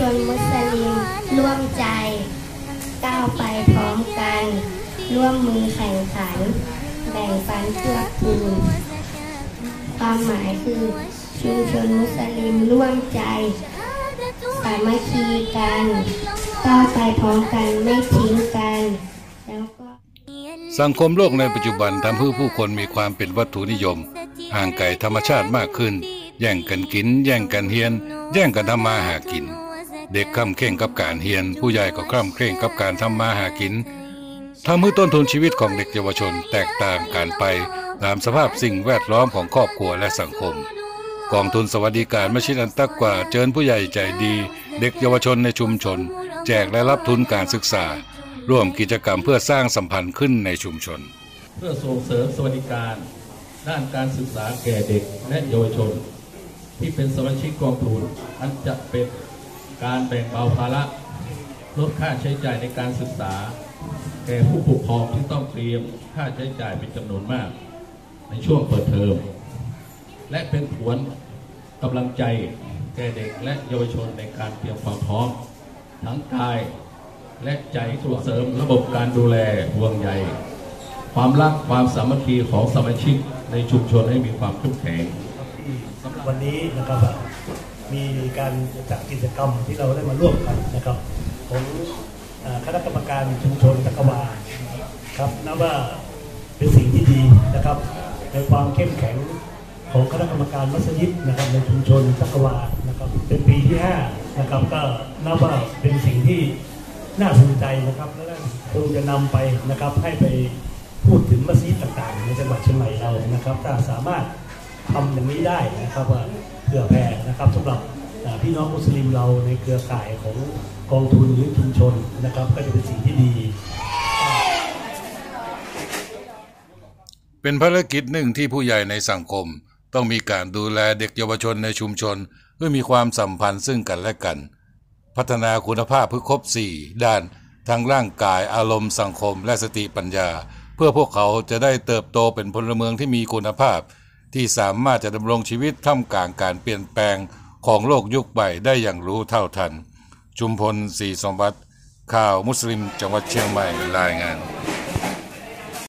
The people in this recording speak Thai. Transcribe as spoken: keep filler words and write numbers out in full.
นมุสลิมร่วมใจก้าวไปพร้อมกันร่วมมือแข่งขันแบ่งปันเพื่อกูลความหมายคือชุมชนมุสลิมร่วมใจสามัคคีกันก้าวไปพร้อมกันไม่ทิ้งกันแล้วก็สังคมโลกในปัจจุบันทำให้ผู้คนมีความเป็นวัตถุนิยมห่างไกลธรรมชาติมากขึ้นแย่งกันกินแย่งกันเฮียนแย่งกันทำมาหากินเด็กคล่ำเคร่งกับการเฮียนผู้ใหญ่ก็คล่ำเคร่งกับการทำมาหากินทำให้ต้นทุนชีวิตของเด็กเยาวชนแตกต่างกันไปตามสภาพสิ่งแวดล้อมของครอบครัวและสังคมกองทุนสวัสดิการมัสยิดอันตักว่าเชิญผู้ใหญ่ใจดีเด็กเยาวชนในชุมชนแจกและรับทุนการศึกษาร่วมกิจกรรมเพื่อสร้างสัมพันธ์ขึ้นในชุมชนเพื่อส่งเสริมสวัสดิการด้านการศึกษาแก่เด็กและเยาวชนที่เป็นสมาชิกกองทุนอันจะเป็นการแบ่งเบาภาระลดค่าใช้จ่ายในการศึกษาแก่ผู้ปกครองที่ต้องเตรียมค่าใช้จ่ายเป็นจำนวนมากในช่วงเปิดเทอมและเป็นขวัญกำลังใจแก่เด็กและเยาวชนในการเตรียมความพร้อมทั้งกายและใจส่งเสริมระบบการดูแลห่วงใยความรักความสามัคคีของสมาชิกในชุมชนให้มีความเข้มแข็งวันนี้นะครับมีการจัดกิจกรรมที่เราได้มาร่วมกันนะครับของคณะกรรมการชุมชนตะกวาครับนับว่าเป็นสิ่งที่ดีนะครับในความเข้มแข็งของคณะกรรมการมัสยิดนะครับในชุมชนตะกวานะครับเป็นปีที่ห้านะครับก็นับว่าเป็นสิ่งที่น่าสนใจนะครับและคงจะนำไปนะครับให้ไปพูดถึงมัสยิดต่างๆในจังหวัดเชียงใหม่เรานะครับถ้าสามารถทำอย่างนี้ได้นะครับว่าเผื่อแผ่นะครับสำหรับพี่น้องมุสลิมเราในเครือข่ายของกองทุนหรือชุมชนนะครับก็จะเป็นสิ่งที่ดีเป็นภารกิจหนึ่งที่ผู้ใหญ่ในสังคมต้องมีการดูแลเด็กเยาวชนในชุมชนเพื่อมีความสัมพันธ์ซึ่งกันและกันพัฒนาคุณภาพเพื่อครบสี่ด้านทั้งร่างกายอารมณ์สังคมและสติปัญญาเพื่อพวกเขาจะได้เติบโตเป็นพลเมืองที่มีคุณภาพที่สามารถจะดำรงชีวิตท่ามกลางการเปลี่ยนแปลงของโลกยุคใหม่ได้อย่างรู้เท่าทันชุมพลศรีสมบัติข่าวมุสลิมจังหวัดเชียงใหม่รายงาน